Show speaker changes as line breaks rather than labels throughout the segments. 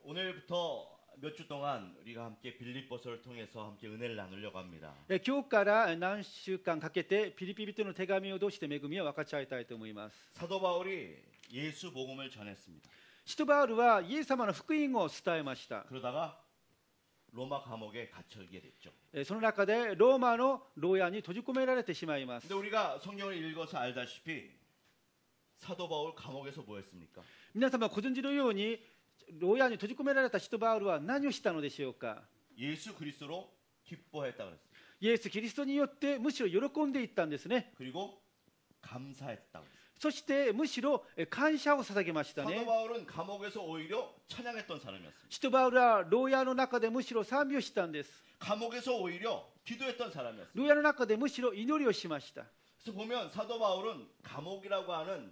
오늘부터 몇 주 동안 우리가 함께 빌립보서를 통해서 함께 은혜를 나누려고 합니다.
今日から何週間かけてピリピ人の手紙を通して恵みを分かち合いたいと思います。
사도 바울이 예수 복음을 전했습니다.
使徒バウルはイエス様の福音を伝えました。
그러다가 로마 감옥에 갇히게 됐죠.
その中でローマの牢屋に閉じ込められてしまいます。
근데 우리가 성경을 읽어서 알다시피 사도 바울 감옥에서 뭐 했습니까?
皆様ご存知のように牢屋に閉じ込められた使徒バウルは何をしたのでしょうか。
예수 그리스도로 기뻐했다 그랬어요.
イエス・キリストによってむしろ喜んでいったんですね。
그리고 감사했다 그랬어요.
そしてむしろ感謝を捧げました
사도
ね。
바울은 감옥에서 오히려 찬양했던 사람이었습니다.
使徒バウルは牢屋の中でむしろ賛美をしたんです。
감옥에서 오히려 기도했던 사람이었어요.
牢屋の中でむしろ祈りをしました。
그래서 보면 사도 바울은 감옥이라고 하는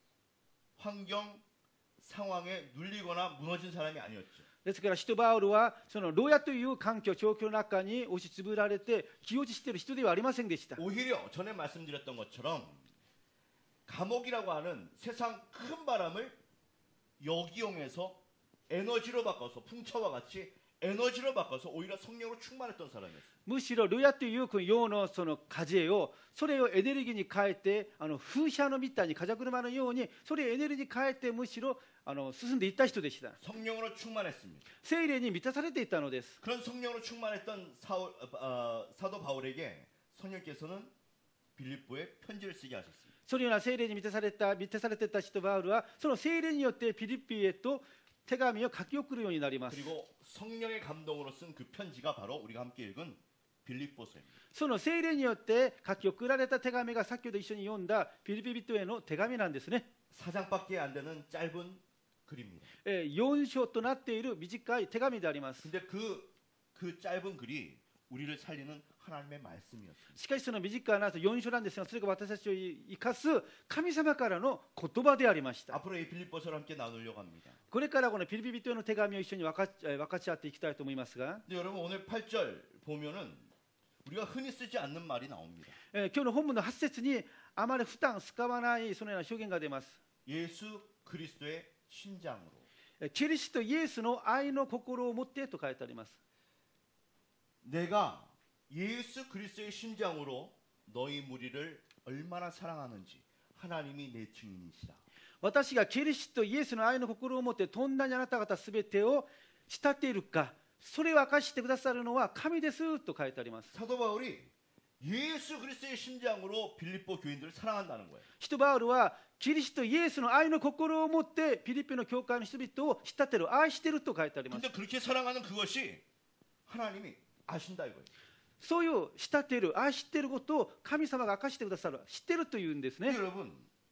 환경 상황에 눌리거나 무너진 사람이 아니었죠.
ですから使徒バウルはその牢屋という環境状況の中に押しつぶられて気落ちしている人ではありませんでした。
오히려 전에 말씀드렸던 것처럼 감옥이라고 하는 세상 큰 바람을 역이용해서 에너지로 바꿔서 풍차와 같이 에너지로 바꿔서 오히려 성령으로 충만했던 사람이었어요.
むしろ牢屋というようなその風をそれをエネルギーに変えて風車のみたいに風車のようにそれをエネルギーに変えてむしろ進んでいった人でした。
성령으로 충만했습니다.
聖霊に満たされていたのです。
그런 성령으로 충만했던 사도 바울에게 성령께서는 빌립보에 편지를 쓰게 하셨습니다.
そのような聖霊に満たされていた使徒バウルはその聖霊によってピリピへと手紙を書き送るようになります。
그리고 성령의 감동으로 쓴 그 편지가 바로 우리가 함께 읽은 빌립보서입니다.
その聖霊によって書き送られた手紙が先ほど一緒に読んだピリピ人への手紙なんですね。
4장밖에 안 되는 짧은 글입니다.
4章となっている短い手紙であります。
근데 그 짧은 글이 우리를 살리는 하나님의 말씀이었습니다.
しかしその短い4章なんですが、それが私たちを生かす神様からの言葉でありました。
앞으로 이 빌립보서를 함께 나누려고 합니다.
これからこのピリピ人への手紙を一緒に分かち合っていきたいと思いますが、
근데 여러분 오늘 8절 보면은 우리가 흔히 쓰지 않는 말이 나옵니다.
今日の本文の8節にあまり負担使わないそのような表現が出ます。
예수 그리스도의 심장으로.
キリストイエスの愛の心を持ってと書いてあります。
내가 예수 그리스도의 심장으로 너희 무리를 얼마나 사랑하는지 하나님이 내 증인이시다.
私がキリストイエスの愛の心を持ってどんなにあなた方すべてを慕っているか、それを明かしてくださるのは神ですと書いてあります。
사도 바울이 예수 그리스도의 심장으로 빌립보 교인들을 사랑한다는 거예요.
使徒バウルはキリストイエスの愛の心を持ってピリピの教会の人々を慕っている、愛していると書いてあります。
근데 그렇게 사랑하는 그것이 하나님이 아신다 이거예요.
そういう慕っている、愛していることを神様が明かしてくださる、知っているというんですね。
근데 여러분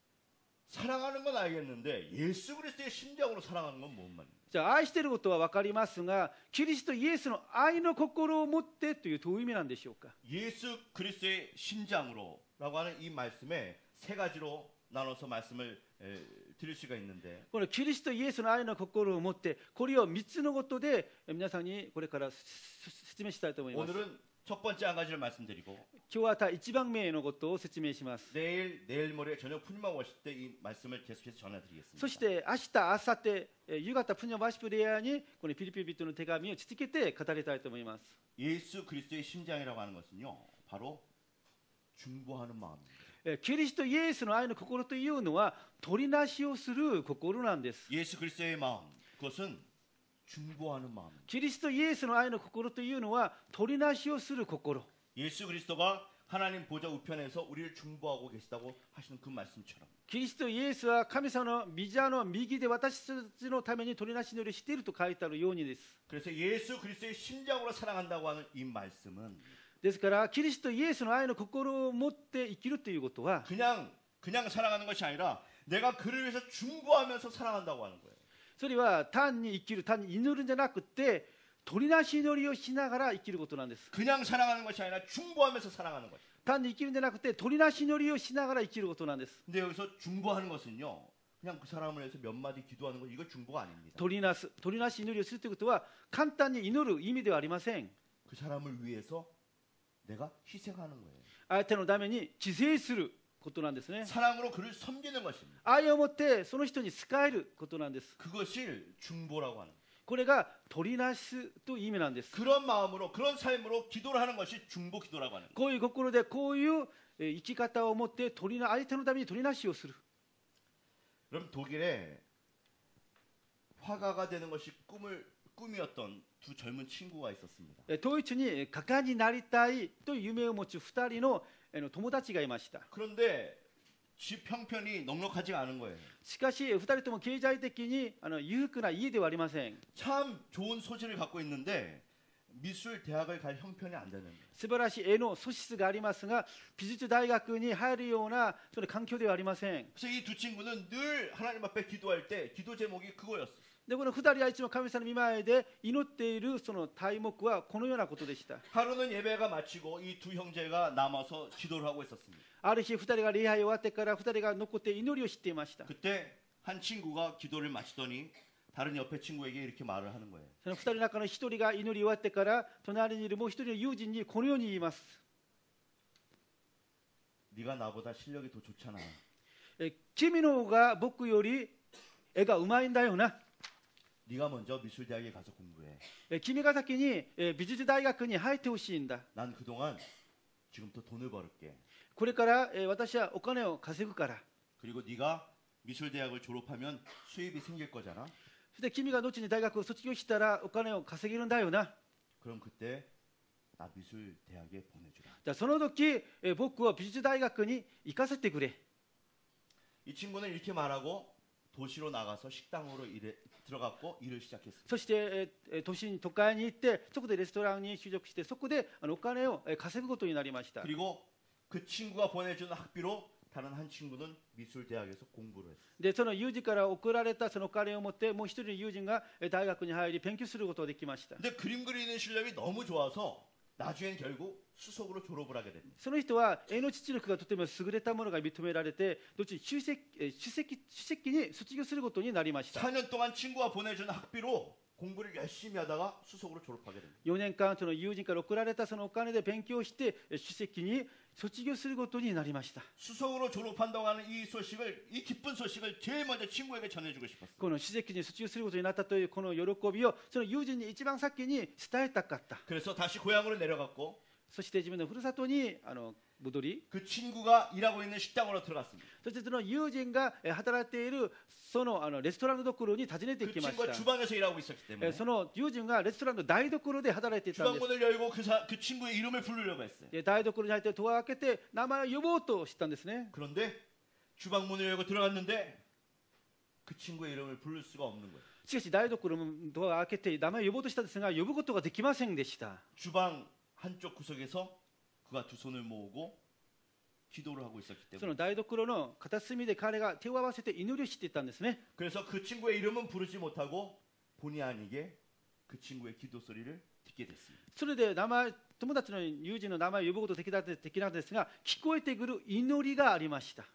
사랑하는 건 알겠는데 예수 그리스도의 심장으로 사랑하는 건 뭔 말이에요?
じゃあ愛していることは分かりますが、キリストイエスの愛の心を持ってというどういう意味なんでしょうか。
예수 그리스도의 심장으로라고 하는 이 말씀에 세 가지로 나눠서 말씀을 드릴 수가 있는데
このキリストイエスの愛の心を持って、これを3つのことで皆さんにこれから説明したいと思います。
오늘은 첫 번째 한 가지를 말씀드리고
今日は第1番目のことを説明します。
내일 모레 저녁 푸니마 워십 때 이 말씀을 계속해서 전해드리겠습니다.
そして明日、明後日、夕方プニャワシプレアにこのピリピ人の手紙を続けて語りたいと思います。
예수 그리스도의 심장이라고 하는 것은요 바로 중보하는 마음입니다.
キリストイエスの愛の心というのは取りなしをする心なんです。
예수 그리스도의 마음 그것은 중보하는 마음입니다.
キリストイエスの愛の心というのは取りなしをする心。
예수 그리스도가 하나님 보좌 우편에서 우리를 중보하고 계시다고 하시는 그 말씀처럼
キリストイエスは神様の御座の右で私たちのために取りなし祈りをしていると書いてあるようにです。
그래서 예수 그리스도의 심장으로 사랑한다고 하는 이 말씀은
ですからキリストイエスの愛の心を持って生きるということは
그냥 사랑하는 것이 아니라 내가 그를 위해서 중보하면서 사랑한다고 하는 거예요.
それは単に生きる、単に祈るんじゃなくて取りなし祈りをしながら生きることなんです。
그냥 사랑하는 것이 아니라 중보하면서 사랑하는 거예요.
単に生きるんじゃなくて取りなし祈りをしながら生きることなんです。
근데 여기서 중보하는 것은요. 그냥 그 사람을 위해서 몇 마디 기도하는 것 이거 중보가 아닙니다.
取りなし祈りをするということは簡単に祈る意味ではありません。
그 사람을 위해서 내가 희생하는 거예요.
相手のために犠牲することなんですね。
사랑으로 그를 섬기는 것입니다.
愛を持ってその人に仕えることなんです。
그것을 중보라고 하는 거예요.
これが取りなすという意味なんです。
그런 마음으로 그런 삶으로 기도를 하는 것이 중보 기도라고 하는 거예요.
こういう心でこういう生き方を持って相手のために取りなしをする。
그럼 독일에 화가가 되는 것이 꿈이었던 두 젊은 친구가 있었습니다.
ドイツに画家になりたいという夢を持つ2人の友達がいました。
그런데 집 형편이 넉넉하지가 않은 거예요.
しかし2人とも経済的に裕福な家ではありません。
참 좋은 소질을 갖고 있는데 미술 대학을 갈 형편이 안 되는 거예요.
素晴らしい絵の素質がありますが、美術大学に入るようなその環境ではありません。
그래서 이 두 친구는 늘 하나님 앞에 기도할 때 기도 제목이 그거였어요.
でこの2人はいつも神様の御前で祈っているその題目はこのようなことでした。
하루는 예배가 마치고 이 두 형제가 남아서 기도를 하고 있었습니다.
ある日2人が礼拝終わってから2人が残って祈りをしていました。
그때 한 친구가 기도를 마치더니 다른 옆에 친구에게 이렇게 말을 하는 거예요.
その2人の中の1人が祈り終わってから隣にいるもう1人の友人にこのように言います。
네가 나보다 실력이 더 좋잖아.
君の方が僕より絵がうまいんだよな。
네가 먼저 미술대학에 가서 공부해.
君が先に美術大学に入ってほしいんだ。
난 그동안 지금부터 돈을 벌을게.
これから私はお金を稼ぐから。
그리고 네가 미술대학을 졸업하면 수입이 생길 거잖아.
そして君が後に大学を卒業したらお金を稼げるんだよな。
그럼 그때 나 미술대학에 보내주라.
じゃあその時僕を美術大学に行かせてくれ。
이 친구는 이렇게 말하고 도시로 나가서 식당으로 들어갔고 일을 시작했습니다.
そして都会に行ってそこでレストランに就職してそこでお金を稼ぐことになりました。
그리고 그 친구가 보내준 학비로 다른 한 친구는 미술대학에서 공부를 했어요.
でその友人から送られたそのお金を持ってもう一人の友人が大学に入り勉強することができました。
근데 그림 그리는 실력이 너무 좋아서 나중엔 결국 수석으로 졸업을 하게 됩니다.
その人は絵の知力がとても優れたものが認められて後に首席に卒業することになりました。
4년 동안 친구가 보내준 학비로 공부를 열심히 하다가 수석으로 졸업하게 됩니다.
4年間その友人から送られたそのお金で勉強して首席に卒業することになりました。
수석으로 졸업한다고 하는 이 기쁜 소식을 제일 먼저 친구에게 전해주고 싶었어요.
この首席に卒業することになったというこの喜びをその友人に一番先に伝えたかった。
그래서 다시 고향으로 내려갔고
そして自分のふるさとに戻り、
그 친구가 일하고 있는 식당으로 들어갔습니다.
そしてその友人が働いているそのレストランのところに訪ねて
그
きまし
친구가
た。
주방에서 일하고 있었기 때문에
その友人がレストランの台所で働いていたんです。
주방문을 열고 그 친구의 이름을 부르려고 했어요.
台所に入って戸を開けて名前を呼ぼうとしたんですね。
그런데 주방문을 열고 들어갔는데 그 친구의 이름을 부를 수가 없는 거예요.
しかし台所のドアを開けて名前を呼ぼうとしたんですが呼ぶことができませんでした。
주방 한쪽 구석에서 그가 두 손을 모으고 기도를 하고 있었기
その
때문에
台所の片隅で彼が手を合わせて祈りをしていたんですね。
그래서 그 친구의 이름은 부르지 못하고 본의 아니게 그 친구의 기도 소리를 듣게 됐습니다.
それで友達の友人の名前を呼ぶことができなかったですが聞こえてくる祈りがありました。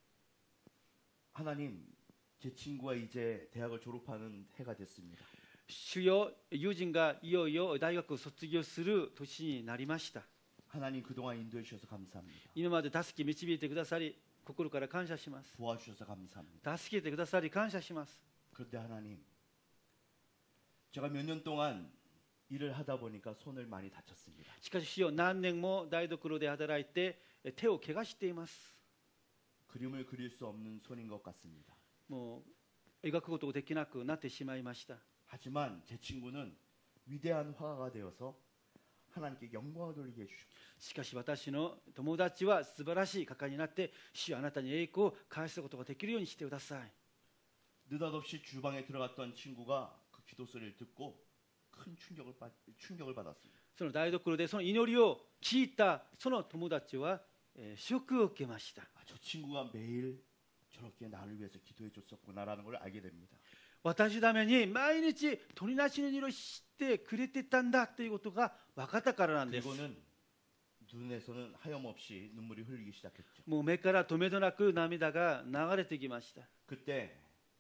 하나님, 제 친구가 이제 대학을 졸업하는 해가 됐습니다.
主よ、友人がいよいよ大学を卒業する年になりました。
하나님 그동안 인도해 주셔서 감사합니다.
今まで助け導いてくださり心から感謝します。
도와주셔서 감사합니다.
助けてくださり感謝します。
그런데 하나님, 제가 몇 년 동안 일을 하다 보니까 손을 많이 다쳤습니다.
しかし主よ、何年も台所で働いて手を怪我しています。
그림을 그릴 수 없는 손인 것 같습니다.
もう描くことができなくなってしまいました。
하지만 제 친구는 위대한 화가가 되어서 하나님께 영광을 돌리게 해주십시오.
しかし私の友達は素晴らしい画家になって主よ、あなたに栄光を返すことができるようにしてください。
느닷없이 주방에 들어갔던 친구가 그 기도 소리를 듣고 큰 충격을 받았습니다.
その台所でその祈りを聞いたその友達はショックを受けました。
저 친구가 매일 저렇게 나를 위해서 기도해 줬었구나라는 걸 알게 됩니다.
私のために毎日取りなしの祈りをしてくれてたんだということが分かったからなんです。
그리고는 눈에서는 하염없이 눈물이 흘리기 시작했죠.
もう目から止めどなく涙が流れてきました。
그때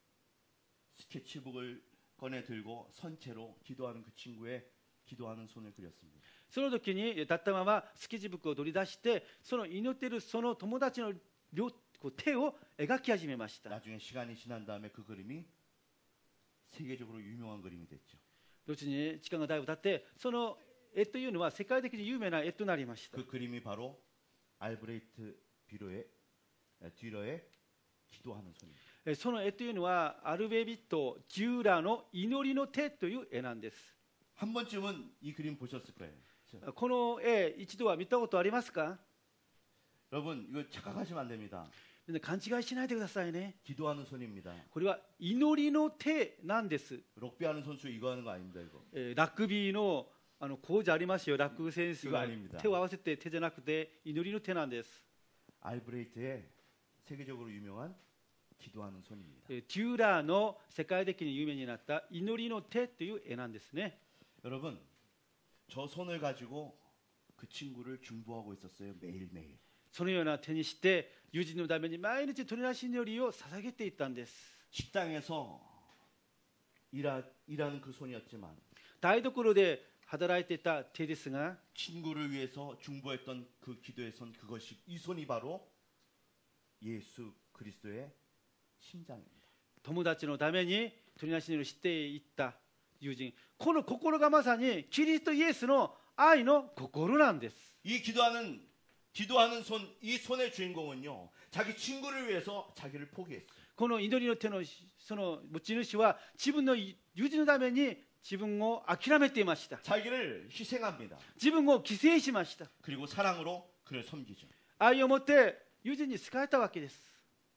스케치북을 꺼내 들고 선체로 기도하는 그 친구의 기도하는 손을 그렸습니다.
その時に立ったままスケッチブックを取り出してその祈っているその友達の手を描き始めました。
나중에 시간이 지난 다음에 그 그림이 세계적으로 유명한 그림이 됐죠.
後に時間がだいぶ経ってその絵というのは世界的に有名な絵となりました。
그 그림이 바로 알브레이트 듀러의 기도하는 손입니다.
その絵というのはアルベビット・デューラの祈りの手という絵なんです。
한 번쯤은 이 그림 보셨을 거예요.
この絵一度は見たことありますか？
여러분 이거 착각하시면 안 됩니다.
みんな勘違いしないでくださいね。
기도하는 손입니다.
これは祈りの手なんです。
럭비하는 선수 이거 하는 거 아닙니다. 이거.
ラグビーの講座ありますよ。ラグビー選手が
아닙니다.
手を合わせて手じゃなくて祈りの手なんです。
알브레이트의 세계적으로 유명한 기도하는 손입니다.
デューラーの世界的に有名になった祈りの手という絵なんですね。
여러분 저 손을 가지고 그 친구를 중보하고 있었어요. 매일매일.
そのような手にして友人のために毎日取りなし祈りを捧げていったんです。
식당에서 일하는 그 손이었지만
台所で働いていた手ですが
친구를 위해서 중보했던 그 기도의 손 그것이 이 손이 바로 예수 그리스도의 심장입니다.
友達のために取りなし祈りをしていった友人、この心がまさにキリストイエスの愛の心なんです。
이 기도하는 손, 이 손의 주인공은요, 자기 친구를 위해서 자기를 포기했어요.
この祈りの手のその持ち主は自分の友人のために自分を諦めていました。
자기를 희생합니다.
自分を犠牲しました。
그리고 사랑으로 그를 섬기죠.
愛を持って友人に仕えたわけです。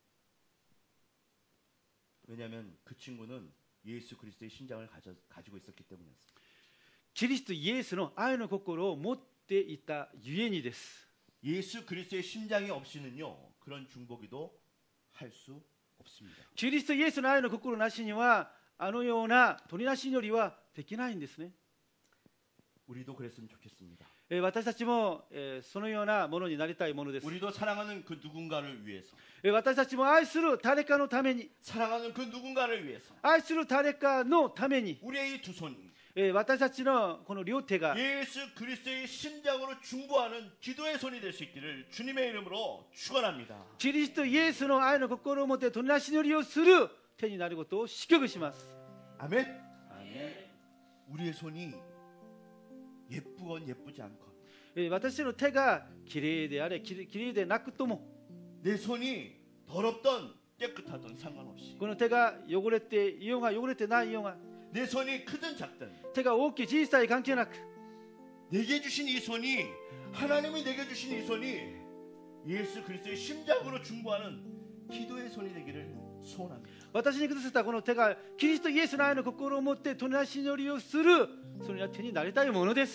왜냐하면 그 친구는 예수 그리스도의 심장을 가지고 있었기 때문이었어요.
キリストイエスの愛の心を持っていたゆえにです。
예수 그리스도의 심장이 없이는요, 그런 중보기도 할 수 없습니다.
キリストイエスの愛の心なしにはあのような取りなし祈りはできないんですね。
우리도 그랬으면 좋겠습니다.
私たちもそのようなものになりたいものです。
우리도 사랑하는 그 누군가를 위해서,
私たちも愛する誰かのために、
사랑하는 그 누군가를 위해서
愛する誰かのために、
우리의 이 두 손이
私たちのこの両手が
예수 그리스도의 심장으로 중보하는 기도의 손이 될 수 있기를 주님의 이름으로 축원합니다.
キリストイエスの愛の心を持って取りなし祈りをする手になることを祝福します。
아멘. 우리의 손이 예쁘건 예쁘지 않건
私の手がきれいであれきれいでなくとも
내 손이 더럽던 깨끗하던 상관없이
この手が汚れていようが汚れてないようが
내 손이 크든 작든
手が大きい小さい関係なく
내게 주신 이 손이 하나님이 내게 주신 이 손이 예수 그리스도의 심장으로 중보하는 기도의 손이 되기를 소원합니다.
私にくださったこの手がキリストイエスの愛の心を持って取りなし祈りをするそのような手になりたいものです。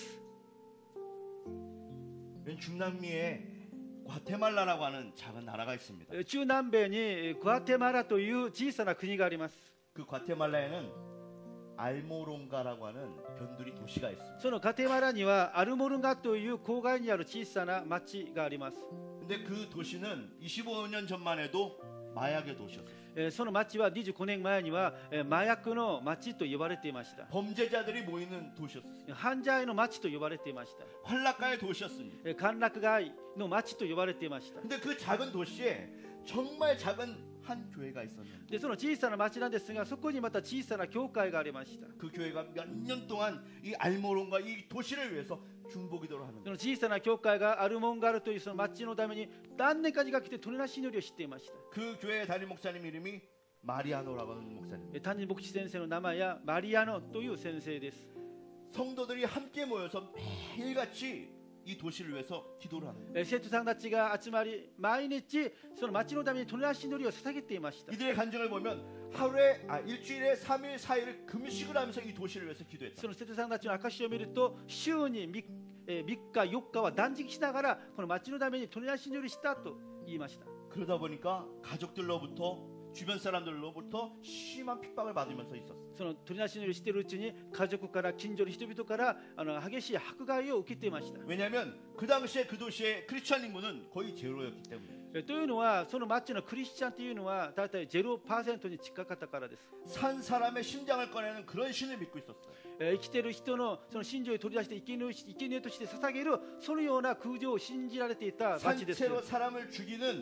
중남미에 과테말라라고 하는 작은 나라가 있습니다.
中南米にグアテマラという小さな国があります。
그 과테말라에는 알모롱가라고 하는 변두리 도시가 있습니다.
そのガテマラにはアルモルガという郊外にある小さな町があります。
근데 그 도시는 25년 전만 해도 마약의 도시였어요.
その町は25年前には麻薬の町と呼ばれていました。
범죄자들이 모이는 도시였어요.
犯罪の町と呼ばれていました。
환락가의 도시였습니다.
歓楽街の町と呼ばれていました。
근데 그 작은 도시에 정말 작은 한 교회가 있었는데
でその小さな町なんですが、そこにまた小さな教会がありました。
그 교회가 몇 년 동안 이 알모론과 이 도시를 위해서 중보기도를 하는
その小さな教会がアルモンガルというその町のために何年かにかけて取りなし祈りをしていました。
그 교회 담임 목사님 이름이 마리아노라고 하는 목사님.
担任牧師先生の名前はマリアノという先生です。
성도들이 함께 모여서 매일같이 이 도시를 위해서 기도를 하는 거예요.
生徒さんたちが集まり毎日その町のために取りなし祈りを捧げていました。
이들의 간증을 보면 일주일에 3일 4일을 금식을 하면서 이 도시를 위해서 기도했다.
その生徒さんたちの証を見ると週に3日4日は断食しながらこの町のために取りなし祈りしたと言いました。
그러다 보니까 가족들로부터 주변 사람들로부터 심한 핍박을 받으면서 있었어요.
その取りなし祈りをしているうちに家族から近所の人々から激しい迫害を受けていました。
왜냐하면 그 당시에 그 도시의 크리스찬 인구는 거의 제로였기 때문에.
というのはその町のクリスチャンというのはだいたい 0% に近かったからです。
산 사람의 심장을 꺼내는 그런 신을 믿고 있었어요.
生きている人のその心情を取り出して生贄として捧げるそのような空情を信じられていた町です。
산채로 사람을 죽이는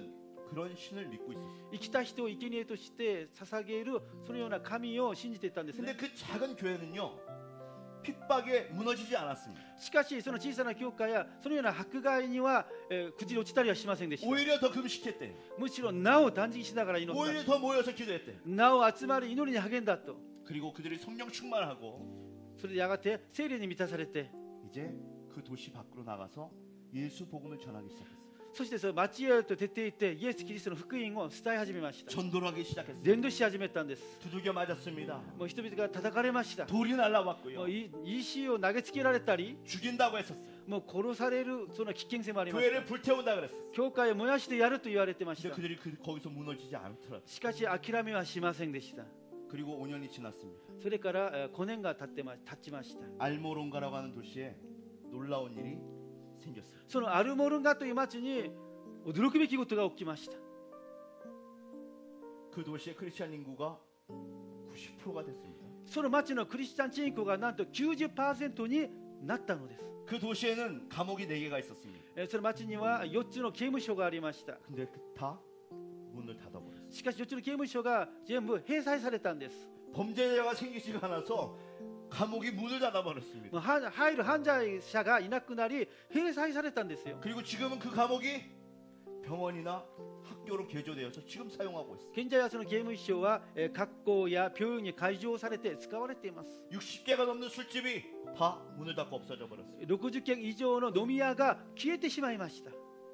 그런 신을 믿고 있었어요.
生きた人を生贄として捧げるそのような神を信じていたんです
근데
ね。
그 작은 교회는요, 핍박에 무너지지 않았습니다.
しかしその小さな教会やそのような迫害には、崩れ落ちたりはしませんでした。
오히려 더 금식했대.
むしろなお断食しながら祈っ
오히려 더 모여서 기도했대.
た。なお集まり祈りに励んだと。
그리고 그들이 성령 충만하고
それでやがて聖霊に満たされて、
이제 그 도시 밖으로 나가서 예수 복음을 전하기 시작했어요.
そしてその町へと出て行ってイエス・キリストの福音を伝え始めました。
전도를 하기 시작했어요.
伝道し始めたんです。
두들겨 맞았습니다.
もう人々が叩かれました。
돌이
も
날라왔고요.
う石を投げつけられたり、
죽인다고 했었어요.
もう殺されるその危険性もありました。
교회를 불태운다 그랬어요.
教会を燃やしてやると言われてまし
근데
た。
그들이 거기서 무너지지 않더라고요.
しかし諦めはしませんでした。
그리고 5년이 지났습니다.
それから5年が経ちました。
알모론가라고 하는 도시에 놀라운 일이 생겼어요.
そのアルモルンガという町に驚くべきことが起きました。
그 도시의 크리스찬 인구가 90%가 됐습니다.
その町のクリスチャン人口がなんと 90% になったのです。
그 도시에는 감옥이 4개가 있었습니다.
その町には4つの刑務所がありました。
근데 다 문을 닫아버렸어요.
しかし4つの刑務所が全部閉鎖されたんです。
범죄자가 생기지가 않아서 감옥이 문을 닫아버렸습니다.
もう入る犯罪者がいなくなり閉鎖されたんですよ。
그리고 지금은 그 감옥이 병원이나 학교로 개조되어서 지금 사용하고 있어요.
現在はその刑務所は学校や病院に改造されて使われています。
60개가 넘는 술집이 다 문을 닫고 없어져 버렸어요.
60軒以上の飲み屋が消えてしまいました。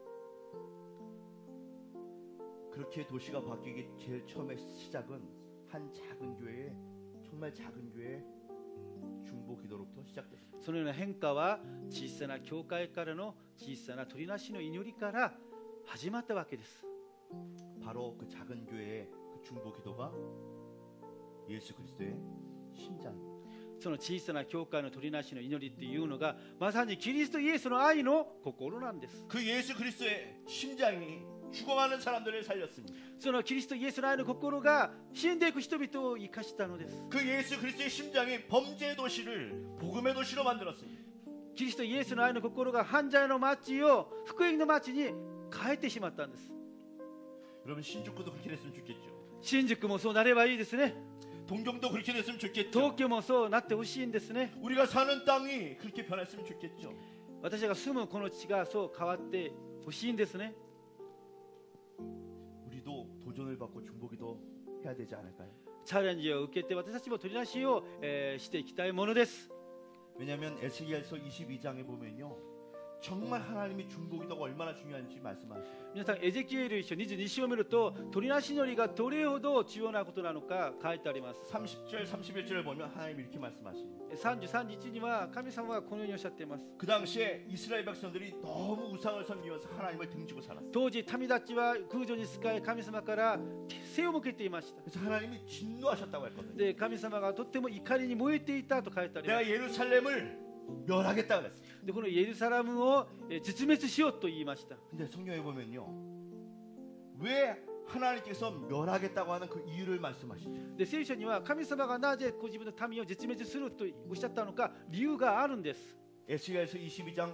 그렇게 도시가 바뀌기 제일 처음에 시작은 한 작은 교회에 정말 작은 교회 중보 기도로부터 시작됐어요.
そのような変化は小さな教会からの小さな取りなしの祈りから始まったわけです。
바로 그 작은 교회의 그 중보 기도가 예수 그리스도의 심장입니다.
その小さな教会の取りなしの祈りっていうのがまさにキリストイエスの愛の心なんです。
그 예수 그리스도의 심장이 죽어가는 사람들을 살렸습니다.
そのキリストイエスの愛の心が死んでいく人々を生かしたのです。
그 예수 그리스도의 심장이 범죄의 도시를 복음의 도시로 만들었습니다.
キリストイエスの愛の心が犯罪の町を福音の町に変えてしまったんです。
여러분 신주쿠도 그렇게 됐으면 좋겠죠.
新宿もそうなればいいですね。
동경도 그렇게 됐으면
東
좋겠죠.
京もそうなってほしいんですね。
우리가 사는 땅이 그렇게 변했으면 좋겠죠.
私が住むこの地がそう変わってほしいんですね。
우리도 도전을 받고 중보기도 해야 되지 않을까요?
チャレンジを受けて私たちも取りなしを、していきたいものです。
왜냐하면 에스겔서 22장에 보면요, 정말 하나님이 중보기도가 얼마나 중요한지 말씀하시죠.
皆さんエゼキエル書22章を見ると取りなし祈りがどれほど重要なことなのか書いてあります。
30절, 31절을 보면 하나님이 이렇게 말씀하십니다.
33日には神様はこのようにおっしゃっています。
그 당시에 이스라엘 백성들이 너무 우상을 섬기면서 하나님을 등지고 살았어요.
当時民たちは空女に仕え神様から背を向けていました。
그래서 하나님이 진노하셨다고 했거든요.
で神様がとっても怒りに燃えていたと書いてありま
내가
す。
예루살렘을 멸하겠다 그랬어요.
でこのエルサレムを絶滅しようと言いました。
근데 성경에 보면요, 왜 하나님께서 멸하겠다고 하는 그 이유를 말씀하시죠.
で聖書には神様がなぜご自分の民を絶滅するとおっしゃったのか理由があるんです。
에스겔서 22장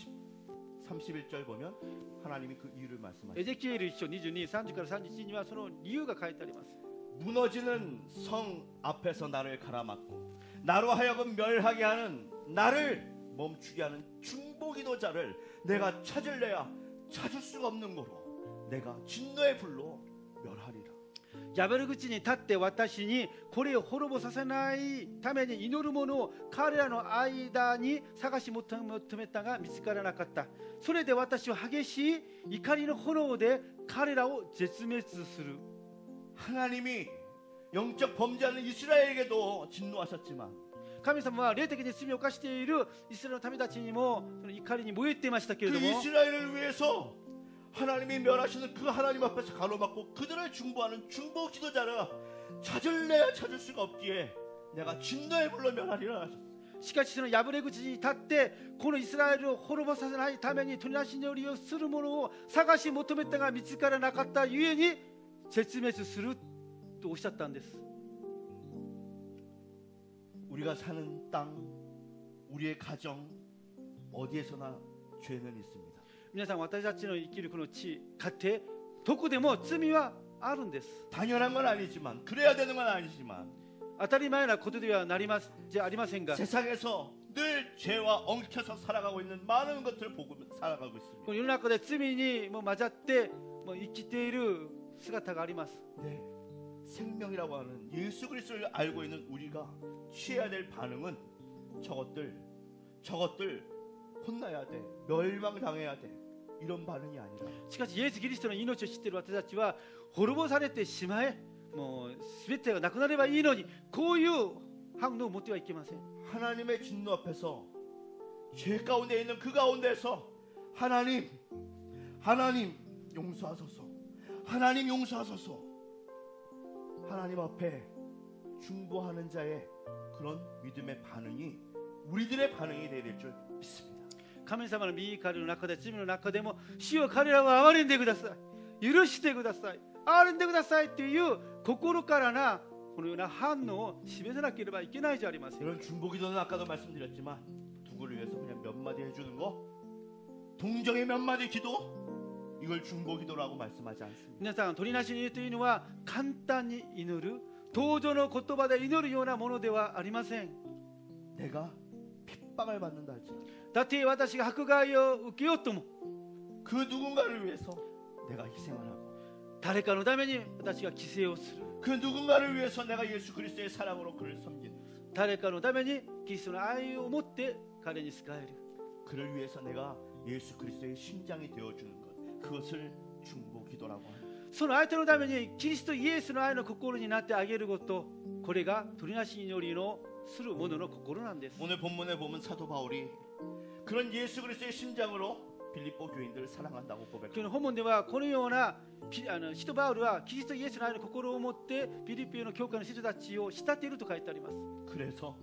31절 보면 하나님이 그 이유를 말씀하시죠.
エゼキエル1章22、30から31にはその理由が書いてあります。
무너지는 성 앞에서 나를 가라막고 나로 하여금 멸하게 하는 나를 멈추게 하는 중보기도자를 내가 찾을래야 찾을 수가 없는 거로 내가 진노의 불로 멸하리라.
破る口に立って私にこれを滅ぼさせないために祈る者を彼らの間に探し求めたが見つからなかった。それで私は激しい怒りの炎で彼らを絶滅する。
하나님이 영적 범죄하는 이스라엘에게도 진노하셨지만
神様は霊的に罪を犯しているイスラエルの民たちにもその怒りに燃えていましたけれ
그
ども
이스라엘을 위해서 하나님이 멸하시는 그 하나님 앞에서 가로막고 그들을 중보하는 중보 기도자를 찾을래야 찾을 수가 없기에 내가 진노의 불로 멸하리라 하셨어요.
しかしその破れ口に立ってこのイスラエルを滅ぼさせないために取りなし祈りをする者を探し求めたが見つからなかったゆえに絶滅するとおっしゃったんです。
우리가 사는 땅, 우리의 가정 어디에서나 죄는 있습니다.
皆さん私たちの生きるこの地家庭どこでも罪はあるんです。
당연한 건 아니지만, 그래야 되는 건 아니지만
当たり前なことではなりますじゃありませんが、
세상에서 늘 죄와 엉켜서 살아가고 있는 많은 것들을 보고 살아가고
こ
있습니다.
の世の中で罪にもう混ざってもう生きている姿があります。
네, 생명이라고 하는 예수 그리스도를 알고 있는 우리가 취해야 될 반응은 저것들 혼나야 돼, 멸망당해야 돼, 이런 반응이 아니라
しかしイエス・キリストの命を知っている私たちは滅ぼされてしまえ、もう全てがなくなればいいのに、こういう反応を持ってはいけません。
하나님의 진노 앞에서 죄 가운데 있는 그 가운데서 하나님 용서하소서, 하나님 용서하소서, 하나님 앞에 중보하는 자의 그런 믿음의 반응이 우리들의 반응이 되어야 될 줄 믿습니다.
神様の御怒りの中で、罪の中でも、主よ彼らは憐れんでください、許してください、憐れんでくださいという心からなこのような反応を示さなければいけないじゃありません。
이런 중보기도는 아까도 말씀드렸지만 누구를 위해서 그냥 몇 마디 해주는 거, 동정의 몇 마디 기도, 이걸 중보기도라고 말씀하지 않습니다.
皆さん、取りなしに言うというのは簡単に祈る、同情の言葉で祈るようなものではありません。
내가 핍박을 받는다 할지라도
たとえ私が迫害を受けようとも、
그 누군가를 위해서 내가 희생을 하고
誰かのために私が犠牲をする、
그 누군가를 위해서 내가 예수 그리스도의 사랑으로 그를 섬기는,
誰かのためにキリストの愛を持って彼に仕える、
그를 위해서 내가 예수 그리스도의 심장이 되어주는 것, 그것을 중보기도라고 합니다.
その相手のためにキリストイエスの愛の心になってあげること、これが取りなし祈りのする者の心なんです。
오늘 본문에 보면 사도 바울이 그런 예수 그리스도의 심장으로 빌립보 교인들을 사랑한다고
今日
고백합니다.
の本文ではこのような使徒パウルはキリストイエスの愛の心を持ってピリピの教会の人たちを慕っていると書いてあります。
그래서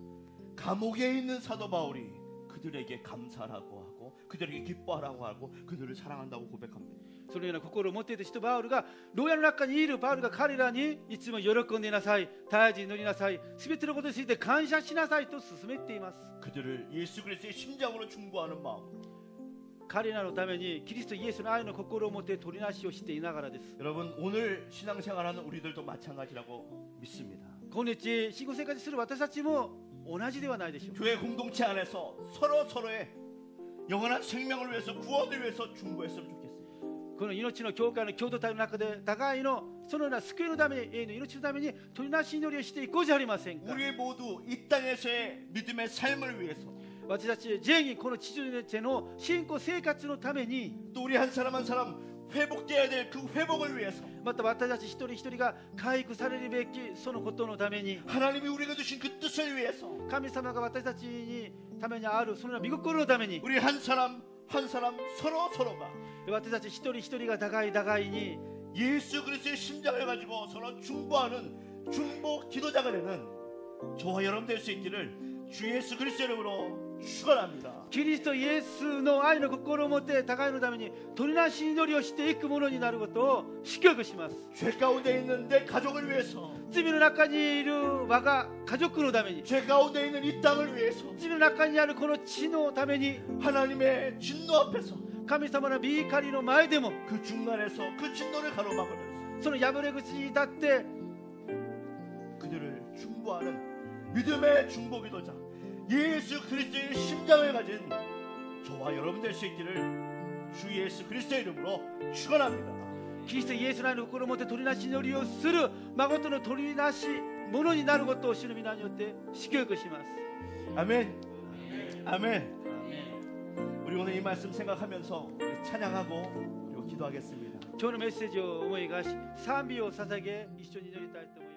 감옥에 있는 사도 바울이 그들에게 감사라고 하고 그들에게 기뻐하라고 하고 그들을 사랑한다고 고백합니다.
そのような心を持っている使徒パウルが牢屋の中にいるパウルが彼らにいつも喜んでいなさい、絶えず祈りなさい、すべてのことについて感謝しなさいと勧めています。
그들을 예수 그리스도의 심장으로 중보하는 마음.
彼らのためにキリストイエスの愛の心を持って取りなしをしていながらです。
여러분 오늘 신앙생활하는 우리들도 마찬가지라고 믿습니다.
今日信仰生活する私たちも同じではないでしょうか。
교회 공동체 안에서 서로의 영원한 생명을 위해서 구원을 위해서 중보했으면 좋겠습니다.
この命の教会の共同体の中で互いのそのような救いのために、永遠の命のために取りなし祈りをしていこうじゃありませんか。
우리 모두 이 땅에서의 믿음의 삶을 위해서
私たち全員この地上での信仰生活のために、
또 우리 한 사람 한 사람 회복되어야 될 그 회복을 위해서
また私たち一人一人が回復されるべきそのことのために、
하나님이 우리가 주신 그 뜻을 위해서
神様が私たちにためにあるそのような御心のために、
우리 한 사람 한 사람 서로가
私たち一人一人が互いに
예수 그리스도의 심장을 가지고 서로 중보하는 중보 기도자가 되는 저와 여러분 될 수 있기를 주 예수 그리스도 이름으로 축원합니다.
キリストイエスの愛の心を持って互いのために取りなし祈りをしていくものになることを祝福します。
죄 가운데 있는 내 가족을 위해서
罪の中にいる我が家族のために、
죄 가운데 있는 이 땅을 위해서
罪の中にあるこの地のために、
하나님의 진노 앞에서
神様の御怒りの前でも
그 중간에서 그 진노를 가로막으면서
その破れ口に立って
그들을 중보하는 믿음의 중보 기도자 예수 그리스도의 심장을 가진 저와 여러분 될 수 있기를 주 예수 그리스도의 이름으로 축원합니다.
キリストイエスの愛の心を持って取りなし祈りをする誠の取りなし者になることを主の皆によって祝福します。
아멘. 아멘. 우리 오늘 이 말씀 생각하면서 우리 찬양하고 그리고 기도하겠습니다.
今日のメッセージを思い出し賛美を捧げ一緒に祈りたいと思います。